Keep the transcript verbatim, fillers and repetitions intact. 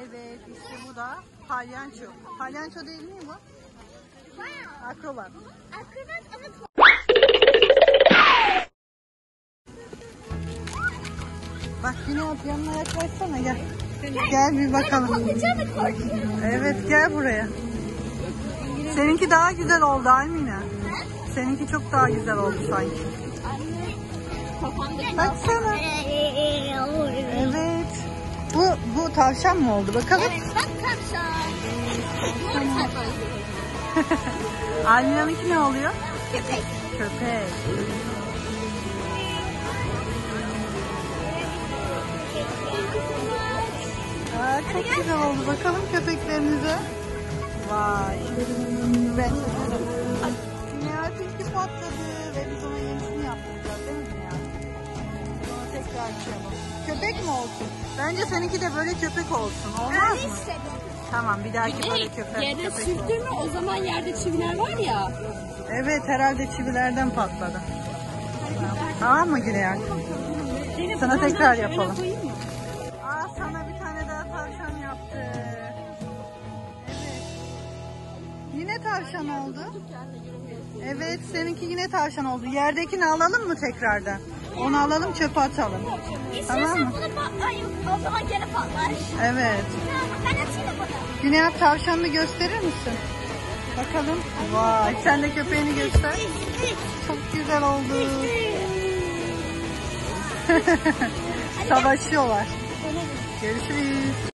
Evet, işte bu da palyanço. Palyanço değil mi bu? Akrobat. Akrobat evet. Bak yine yap, yanına yaklaşsana gel. Gel bir bakalım. Evet, gel buraya. Seninki daha güzel oldu Almina. Seninki çok daha güzel oldu sanki. Baksana. Evet. Bu bu tavşan mı oldu bakalım? Evet bak tavşan. Almina'nınki ne oluyor? Köpek. Köpek. Aa, çok güzel oldu. Bakalım köpeklerinize. Vay. Ben Nihat'ınki patladı ve biz ona yenisini yaptıracağız değil mi Nihat? Sonra tekrar açalım. Köpek mi olsun? Bence seninki de böyle köpek olsun. Olmaz mı? Tamam, bir dahaki böyle köpek, Yere köpek sürttün olsun. mü o zaman yerde çiviler var ya. Evet, herhalde çivilerden patladı. Tamam mı Güneyan? Sana tekrar yapalım. Aa, sana bir tane daha tavşan yaptı. Evet. Yine tavşan oldu. Evet, seninki yine tavşan oldu. Yerdekini alalım mı tekrardan? Onu alalım, çöpe atalım. Tamam İstiyorsan mı? bunu patlayayım. O zaman gene patlar. Evet. Ben açayım da bunu. Güneyan, tavşanını gösterir misin? Bakalım. Vay, sen de köpeğini göster. Çok güzel oldu. Savaşıyorlar. Görüşürüz.